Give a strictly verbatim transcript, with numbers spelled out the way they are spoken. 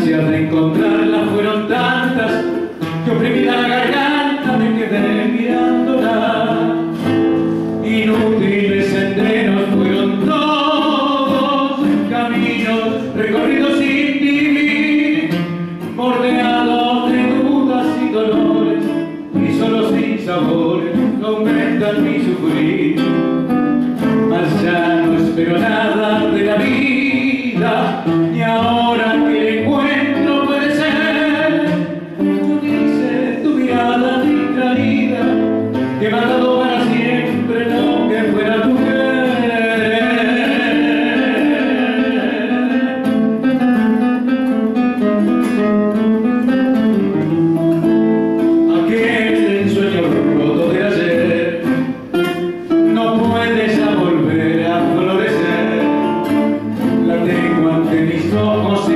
ansias de encontrarla fueron tantas que oprimida la garganta me quedé mirándola. Inútiles senderos fueron todos caminos recorridos sin vivir, bordeados de dudas y dolores, y solo sin sabores aumentan mi sufrir. Mas ya no espero nada de la vida, y ahora que encuentro puede ser. Tú dices tu mirada distraída, que me ha dado para siempre lo que fuera tu querer. Aquel ensueño roto de ayer no puede ya volver a florecer. La tengo ante mis ojos